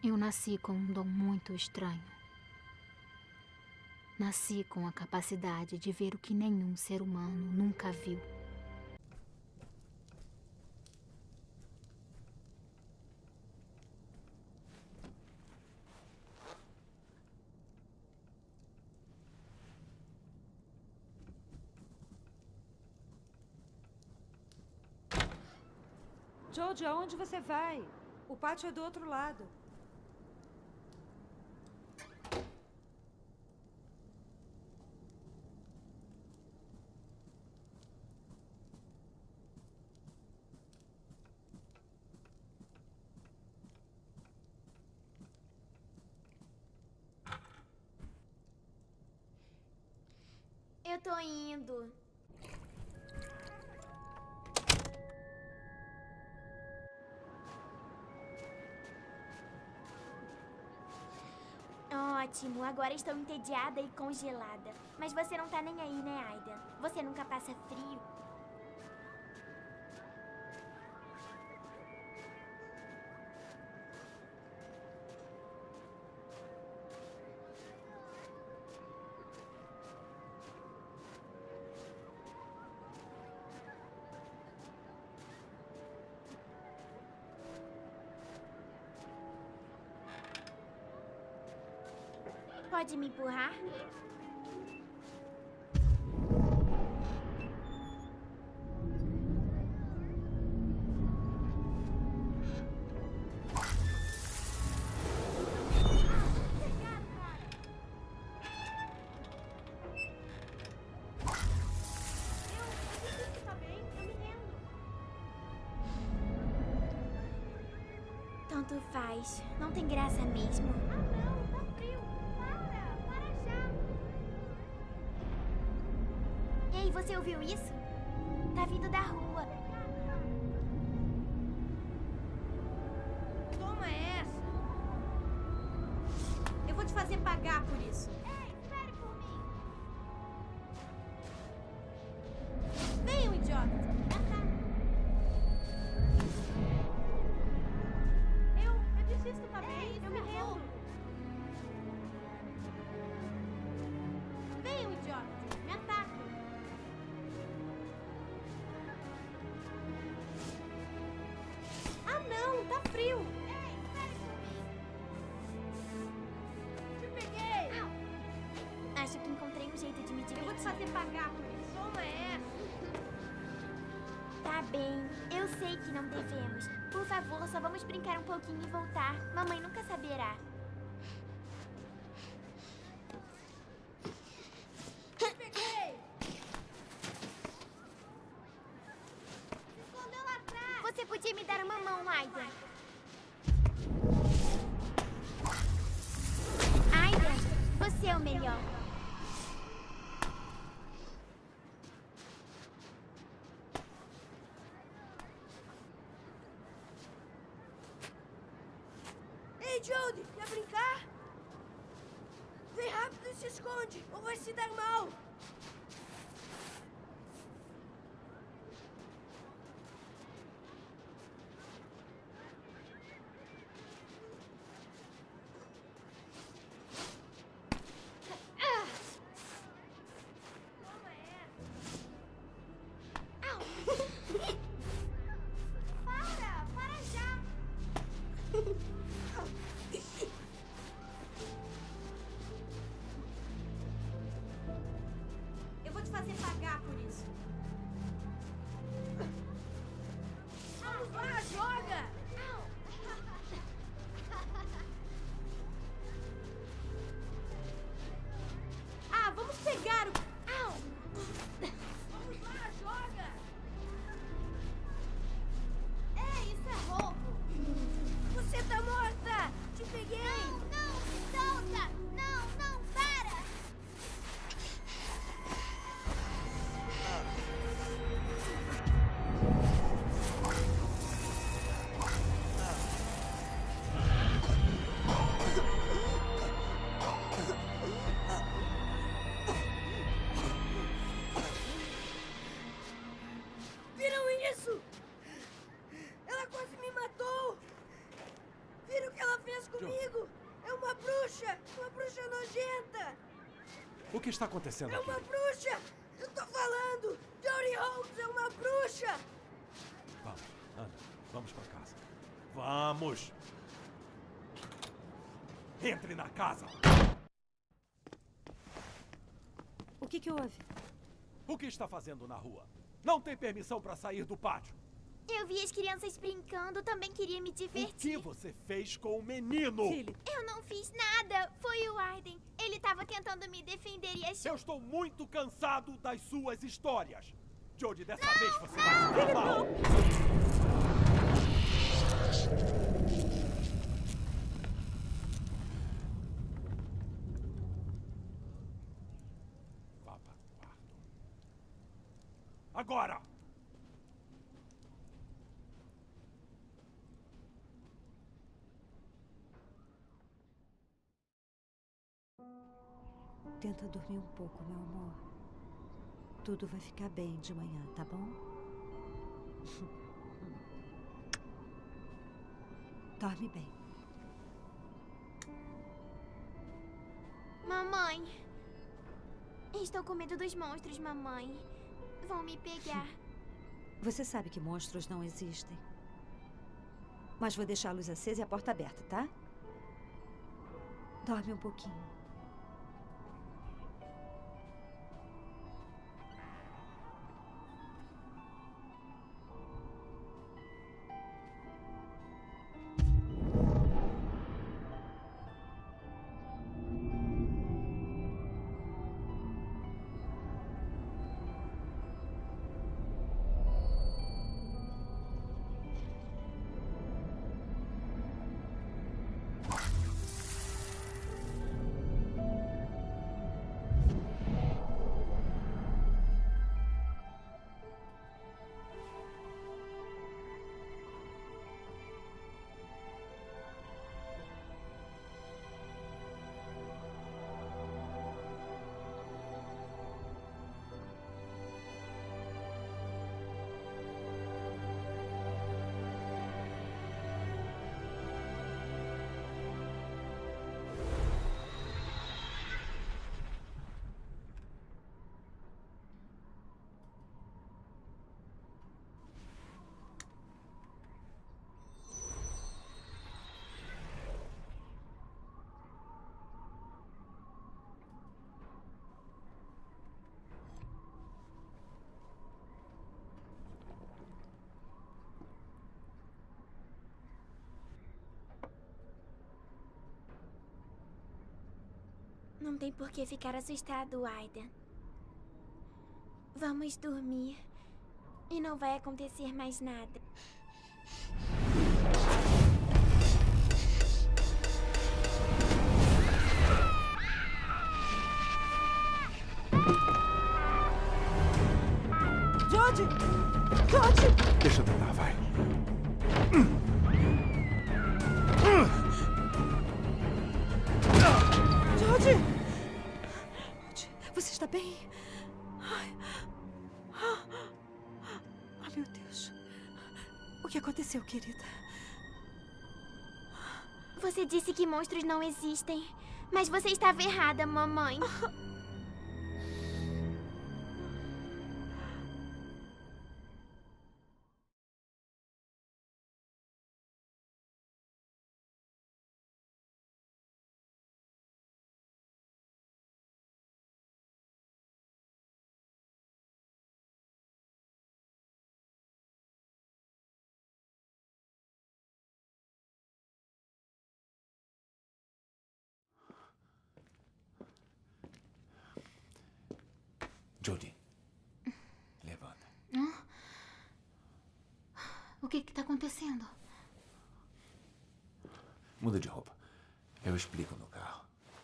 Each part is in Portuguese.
Eu nasci com um dom muito estranho. Nasci com a capacidade de ver o que nenhum ser humano nunca viu. Jojo, aonde você vai? O pátio é do outro lado. Eu tô indo. Ótimo, agora estou entediada e congelada. Mas você não tá nem aí, né, Aida? Você nunca passa frio. Pode me empurrar? Tanto faz. Não tem graça mesmo. Ah, não. Tá frio. Para já. Ei, você ouviu isso? Tá vindo da rua. Toma essa. Eu vou te fazer pagar por isso. Ei, espere por mim. Venham, idiota. Eu desisto, tá bem? Eu me rendo. Venham, idiota. Me ataquem. Ah, não. Tá frio. Ei, espere por mim. Te peguei. Acho que encontrei um jeito de me divertir. Eu vou te fazer pagar por isso. Toma essa. Tá bem, eu sei que não devemos. Por favor, só vamos brincar um pouquinho e voltar. Mamãe nunca saberá. Peguei! Se escondeu lá atrás! Você podia me dar uma mão, Aida. Aida, você é o melhor. Ei, Jodie, quer brincar? Vem rápido e se esconde, ou vai se dar mal. Para já! comigo! É uma bruxa! Uma bruxa nojenta! O que está acontecendo É aqui? uma bruxa! Eu tô falando! Jodie Holmes é uma bruxa! Vamos, anda. Vamos para casa. Vamos! Entre na casa! O que houve? O que está fazendo na rua? Não tem permissão para sair do pátio. Eu vi as crianças brincando, também queria me O que divertir. você fez com o menino? Philip, Eu não fiz nada. Foi o Aiden. Ele estava tentando me defender e achou... Eu estou muito cansado das suas histórias. Jodie, dessa vez você vai se dar mal. Vá para o quarto. Agora! tenta dormir um pouco, meu amor. Tudo vai ficar bem de manhã, tá bom? Dorme bem. Mamãe. Estou com medo dos monstros, mamãe. Vão me pegar. Você sabe que monstros não existem. Mas vou deixar a luz acesa e a porta aberta, tá? Dorme um pouquinho. Não tem por que ficar assustado, Aiden. Vamos dormir. E não vai acontecer mais nada. Jodie! Jodie! Deixa eu tentar, vai. Jodie! Você está bem? Ai. Ah, meu Deus. O que aconteceu, querida? Você disse que monstros não existem. Mas você estava errada, mamãe. Jodie, levanta. O que está acontecendo? Muda de roupa. Eu explico no carro.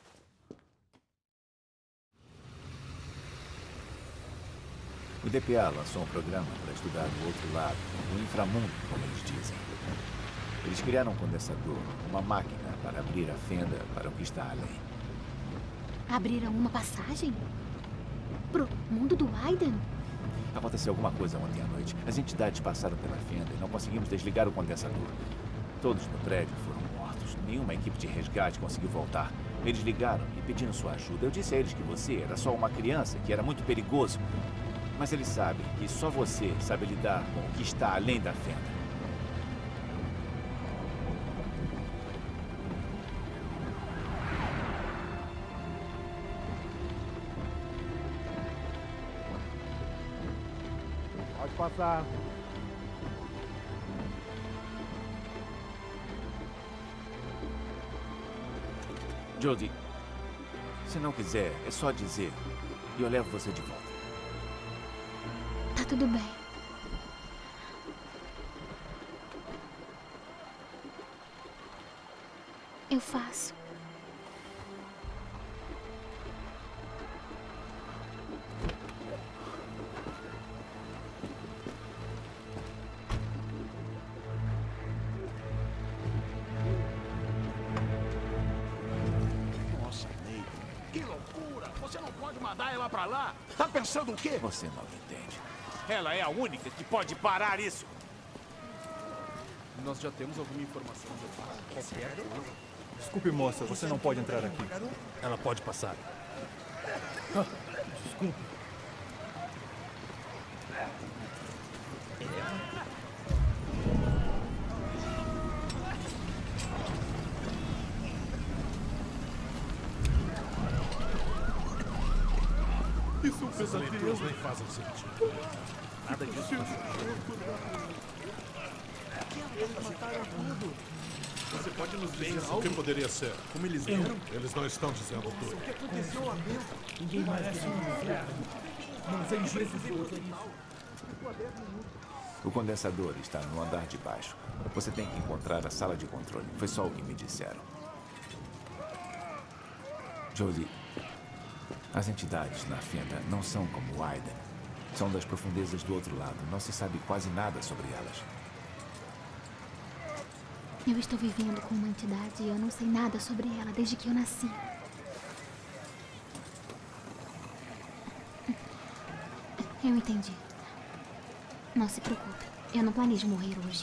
O DPA lançou um programa para estudar o outro lado, o inframundo, como eles dizem. Eles criaram um condensador, uma máquina para abrir a fenda para o que está além. Abriram uma passagem? Pro mundo do Aiden? Aconteceu alguma coisa ontem à noite. As entidades passaram pela fenda e não conseguimos desligar o condensador. Todos no prédio foram mortos. destruídos. Nenhuma equipe de resgate conseguiu voltar. Eles ligaram e pediram sua ajuda. Eu disse a eles que você era só uma criança, que era muito perigoso. Mas eles sabem que só você sabe lidar com o que está além da fenda. Pode passar. Jodie, se não quiser, é só dizer e eu levo você de volta. Tá tudo bem. Eu faço. Nossa, Nathan, que loucura! Você não pode mandar ela pra lá? Tá pensando o quê? Você não entende. Ela é a única que pode parar isso. Nós já temos alguma informação de qualquer coisa. Desculpe, moça, você não pode entrar aqui. Ela pode passar. Desculpe. Isso é um pesadelo. Nem fazem sentido. Nada disso. Você pode nos dizer algo? O que poderia ser? Como eles vieram? Eles não estão dizendo tudo. O que aconteceu lá dentro? Ninguém merece um inferno. Mas em Jesus O condensador está no andar de baixo. Você tem que encontrar a sala de controle. Foi só o que me disseram. Jodie, as entidades na fenda não são como Aiden. São das profundezas do outro lado. Não se sabe quase nada sobre elas. Eu estou vivendo com uma entidade e eu não sei nada sobre ela desde que eu nasci. Eu entendi. Não se preocupe. Eu não planejo morrer hoje.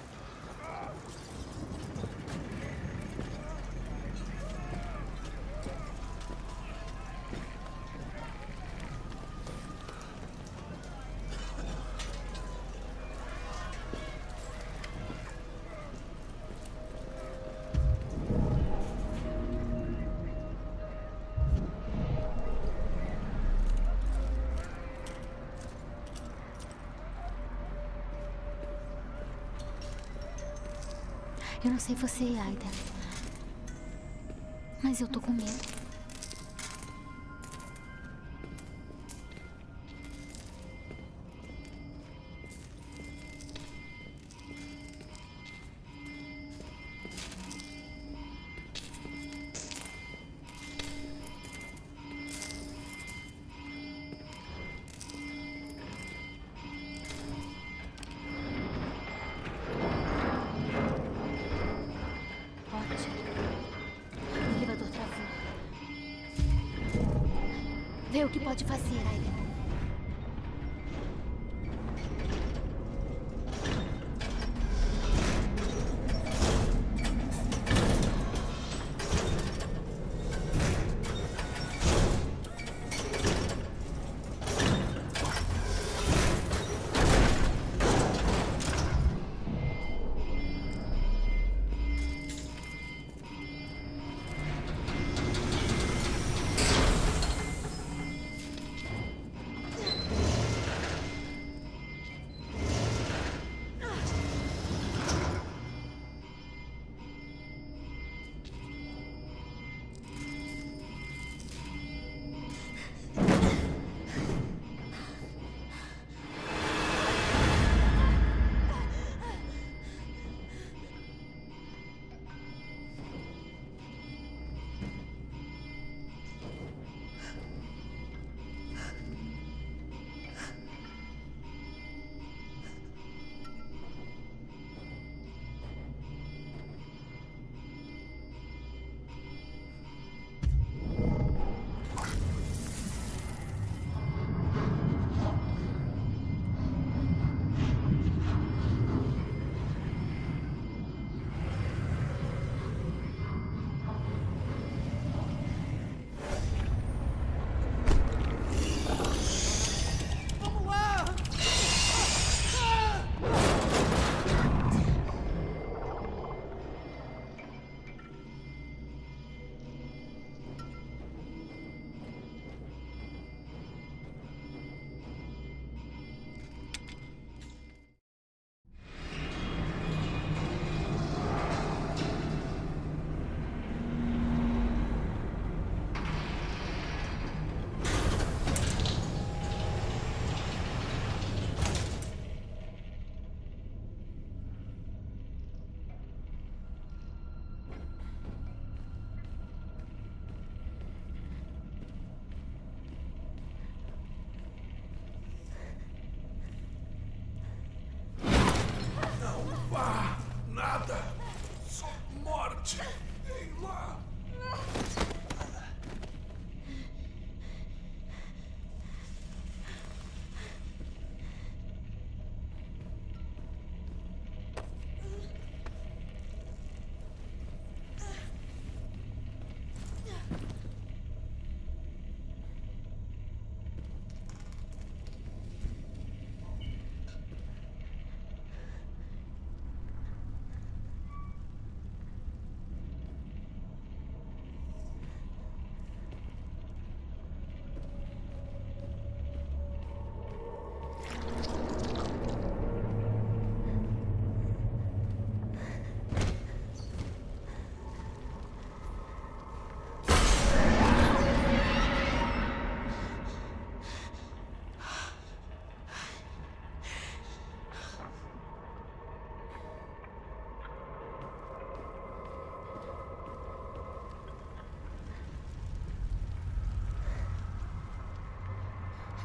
Eu não sei você, Aiden. Mas eu tô com medo. Vê o que pode fazer, Aiden.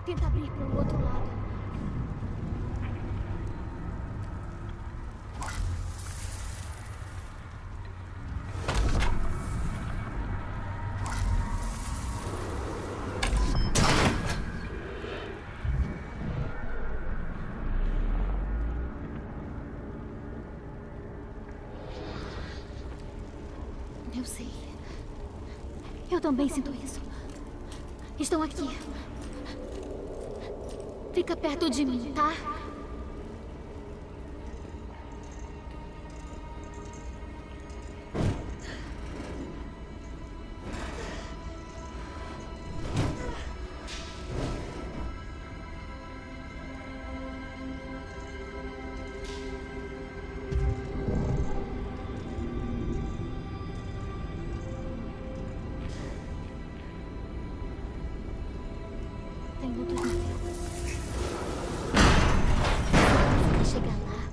Tenta abrir pelo outro lado. Eu sei. Eu também sinto isso. Estão aqui. Fica perto de mim, tá? Tem outros no céu. Se chegar lá.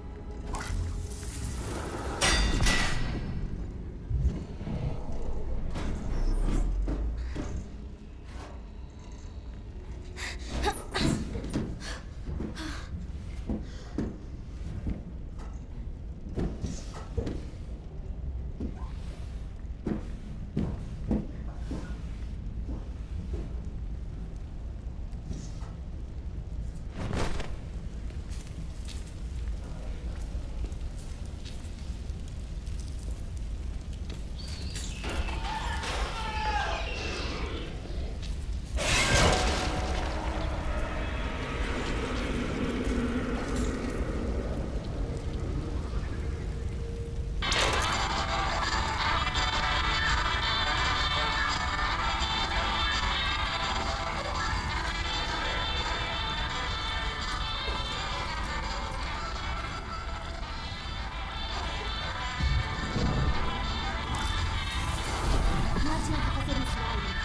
Não adianta fazer isso, Riley.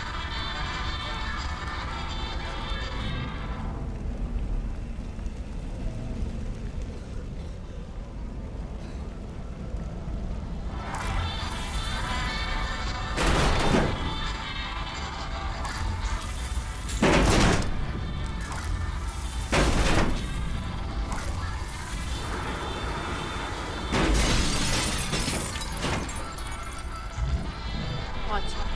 Ótimo.